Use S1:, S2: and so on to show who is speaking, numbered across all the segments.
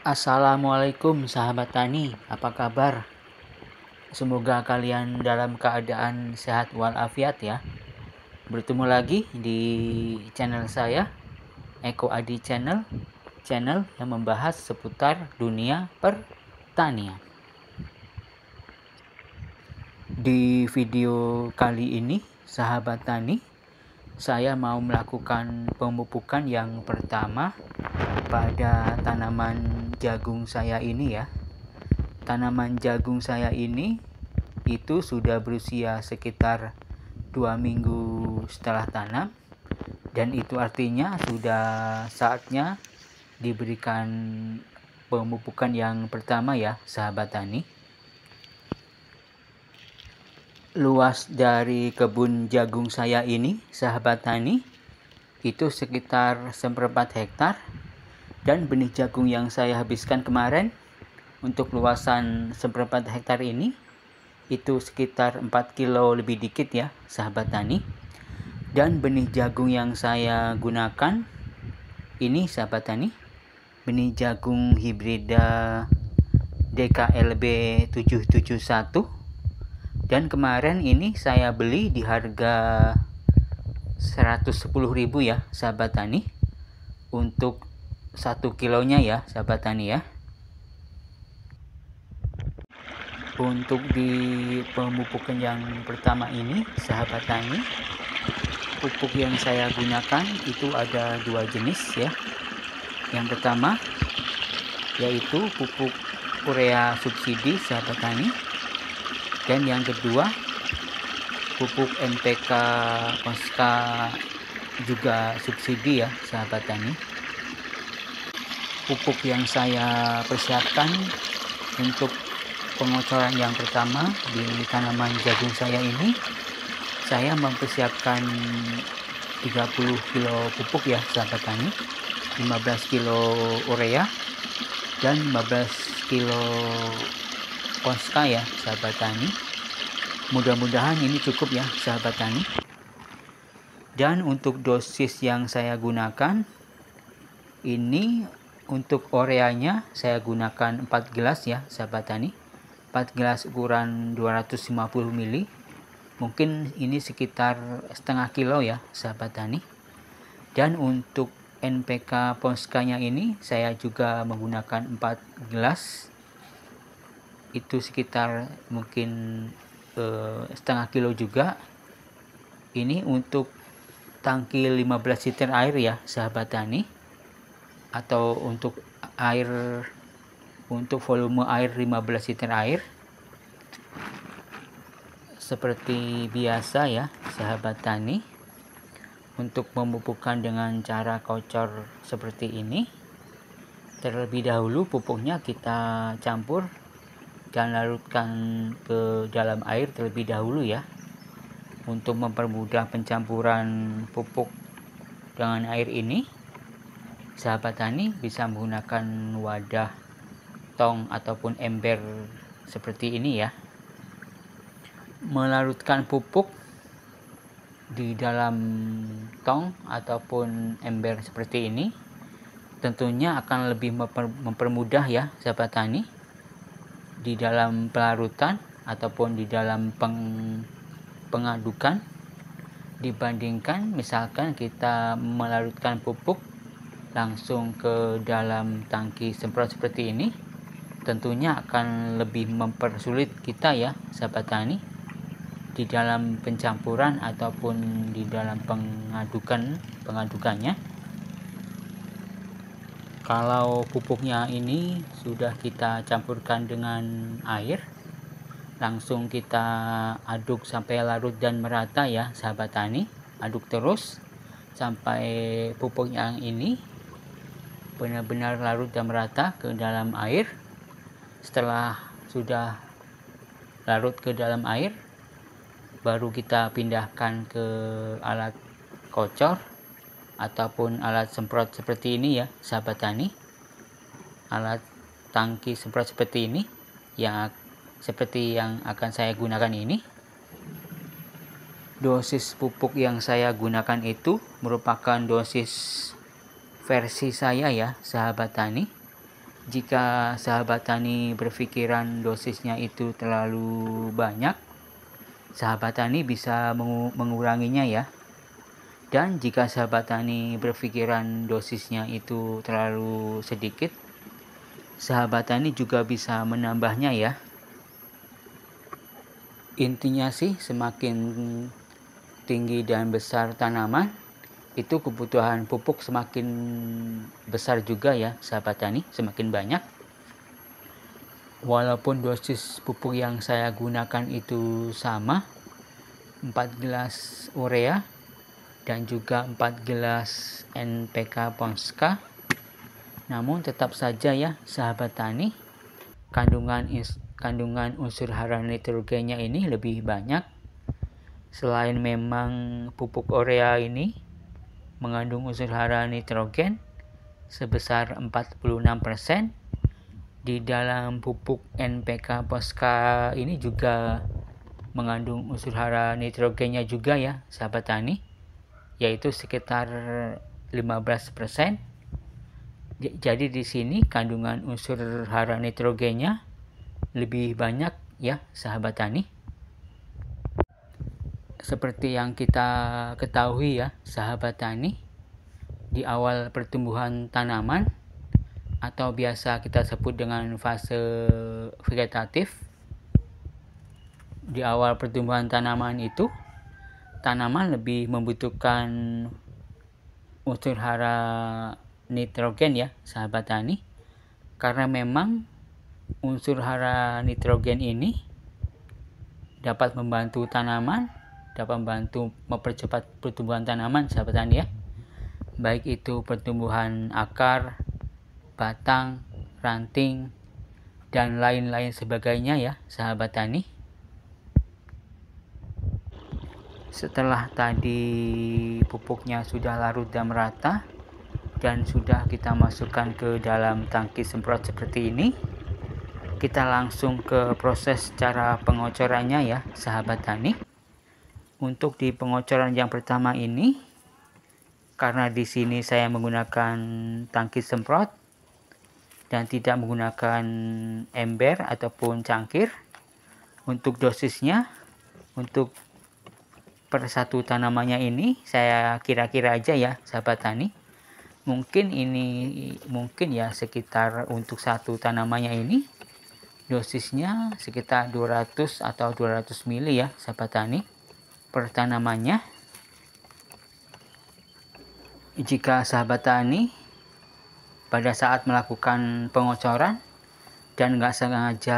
S1: Assalamualaikum sahabat tani, apa kabar? Semoga kalian dalam keadaan sehat walafiat ya. Bertemu lagi di channel saya, Eko Adi Channel yang membahas seputar dunia pertanian. Di video kali ini, sahabat tani, saya mau melakukan pemupukan yang pertama pada tanaman jagung saya ini ya. Tanaman jagung saya ini itu sudah berusia sekitar 2 minggu setelah tanam, dan itu artinya sudah saatnya diberikan pemupukan yang pertama ya sahabat tani. Luas dari kebun jagung saya ini sahabat tani itu sekitar 1/4 hektar, dan benih jagung yang saya habiskan kemarin untuk luasan 1/4 hektar ini itu sekitar 4 kilo lebih dikit ya sahabat tani. Dan benih jagung yang saya gunakan ini sahabat tani, benih jagung hibrida DKLB 771, dan kemarin ini saya beli di harga 110.000 ya sahabat tani untuk 1 kilonya ya sahabat tani ya. Untuk di pemupukan yang pertama ini sahabat tani, pupuk yang saya gunakan itu ada 2 jenis ya. Yang pertama yaitu pupuk urea subsidi sahabat tani, dan yang kedua pupuk NPK Ponska juga subsidi ya sahabat tani. Pupuk yang saya persiapkan untuk pengocoran yang pertama di tanaman jagung saya ini, saya mempersiapkan 30 kilo pupuk ya sahabat tani, 15 kilo urea dan 15 kilo Ponska ya sahabat tani. Mudah-mudahan ini cukup ya sahabat tani. Dan untuk dosis yang saya gunakan ini, untuk ureanya saya gunakan 4 gelas ya sahabat tani. 4 gelas ukuran 250 ml. Mungkin ini sekitar setengah kilo ya sahabat tani. Dan untuk NPK Ponskanya ini saya juga menggunakan 4 gelas. Itu sekitar mungkin setengah kilo juga. Ini untuk tangki 15 liter air ya sahabat tani, atau untuk volume air 15 liter air. Seperti biasa ya sahabat tani, untuk memupukkan dengan cara kocor seperti ini, terlebih dahulu pupuknya kita campur dan larutkan ke dalam air terlebih dahulu ya, untuk mempermudah pencampuran pupuk dengan air ini. Sahabat tani bisa menggunakan wadah tong ataupun ember seperti ini ya. Melarutkan pupuk di dalam tong ataupun ember seperti ini tentunya akan lebih mempermudah ya sahabat tani di dalam pelarutan ataupun di dalam pengadukan, dibandingkan misalkan kita melarutkan pupuk langsung ke dalam tangki semprot seperti ini. Tentunya akan lebih mempersulit kita ya sahabat tani di dalam pencampuran ataupun di dalam pengadukannya. Kalau pupuknya ini sudah kita campurkan dengan air, langsung kita aduk sampai larut dan merata ya sahabat tani. Aduk terus sampai pupuk yang ini benar-benar larut dan merata ke dalam air. Setelah sudah larut ke dalam air, baru kita pindahkan ke alat kocor ataupun alat semprot seperti ini ya sahabat tani. Alat tangki semprot seperti ini seperti yang akan saya gunakan ini. Dosis pupuk yang saya gunakan itu merupakan dosis versi saya ya sahabat tani. Jika sahabat tani berpikiran dosisnya itu terlalu banyak, sahabat tani bisa menguranginya ya. Dan jika sahabat tani berpikiran dosisnya itu terlalu sedikit, sahabat tani juga bisa menambahnya ya. Intinya sih, semakin tinggi dan besar tanaman, itu kebutuhan pupuk semakin besar juga ya sahabat tani, semakin banyak. Walaupun dosis pupuk yang saya gunakan itu sama, 4 gelas urea dan juga 4 gelas NPK Ponska, namun tetap saja ya sahabat tani, kandungan unsur hara nitrogennya ini lebih banyak. Selain memang pupuk urea ini mengandung unsur hara nitrogen sebesar 46%, di dalam pupuk NPK Ponska ini juga mengandung unsur hara nitrogennya juga ya sahabat tani, yaitu sekitar 15%. Jadi di sini kandungan unsur hara nitrogennya lebih banyak ya sahabat tani. Seperti yang kita ketahui ya sahabat tani, di awal pertumbuhan tanaman atau biasa kita sebut dengan fase vegetatif, di awal pertumbuhan tanaman itu, tanaman lebih membutuhkan unsur hara nitrogen ya sahabat tani, karena memang unsur hara nitrogen ini dapat membantu tanaman, dapat membantu mempercepat pertumbuhan tanaman sahabat tani ya, baik itu pertumbuhan akar, batang, ranting, dan lain-lain sebagainya ya sahabat tani. Setelah tadi pupuknya sudah larut dan merata dan sudah kita masukkan ke dalam tangki semprot seperti ini, kita langsung ke proses cara pengocorannya ya sahabat tani. Untuk di pengocoran yang pertama ini, karena di sini saya menggunakan tangki semprot dan tidak menggunakan ember ataupun cangkir, untuk dosisnya, untuk per satu tanamannya ini saya kira-kira aja ya sahabat tani. Mungkin ya sekitar untuk satu tanamannya ini dosisnya sekitar 200 atau 200 ml ya sahabat tani per tanamannya. Jika sahabat tani pada saat melakukan pengocoran dan nggak sengaja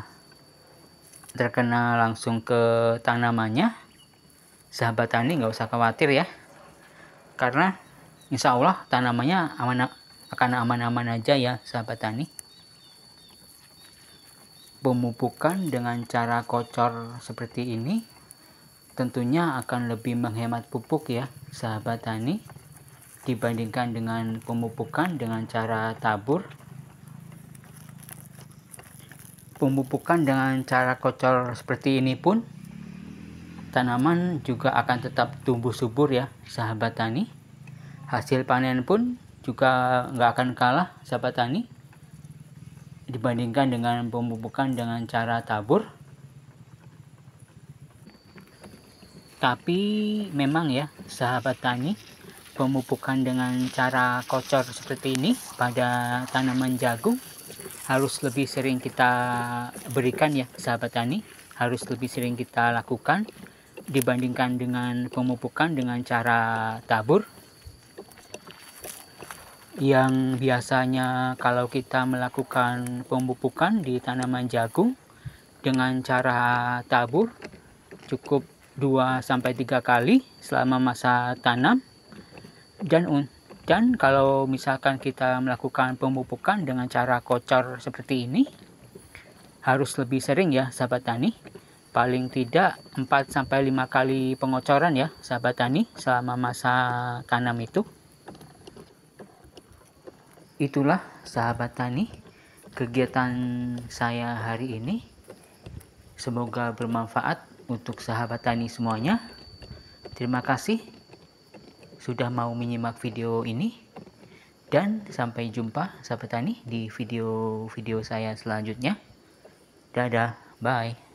S1: terkena langsung ke tanamannya, sahabat tani nggak usah khawatir ya, karena insya Allah tanamannya akan aman-aman aja ya sahabat tani. Pemupukan dengan cara kocor seperti ini tentunya akan lebih menghemat pupuk ya sahabat tani, dibandingkan dengan pemupukan dengan cara tabur. Pemupukan dengan cara kocor seperti ini pun tanaman juga akan tetap tumbuh subur ya sahabat tani. Hasil panen pun juga nggak akan kalah sahabat tani dibandingkan dengan pemupukan dengan cara tabur. Tapi memang ya sahabat tani, pemupukan dengan cara kocor seperti ini pada tanaman jagung harus lebih sering kita berikan ya sahabat tani, harus lebih sering kita lakukan dibandingkan dengan pemupukan dengan cara tabur, yang biasanya kalau kita melakukan pemupukan di tanaman jagung dengan cara tabur cukup 2-3 kali selama masa tanam, dan kalau misalkan kita melakukan pemupukan dengan cara kocor seperti ini harus lebih sering ya sahabat tani, paling tidak 4-5 kali pengocoran ya sahabat tani selama masa tanam itu. Itulah sahabat tani kegiatan saya hari ini, semoga bermanfaat untuk sahabat tani semuanya. Terima kasih sudah mau menyimak video ini. Dan sampai jumpa sahabat tani di video-video saya selanjutnya. Dadah, bye.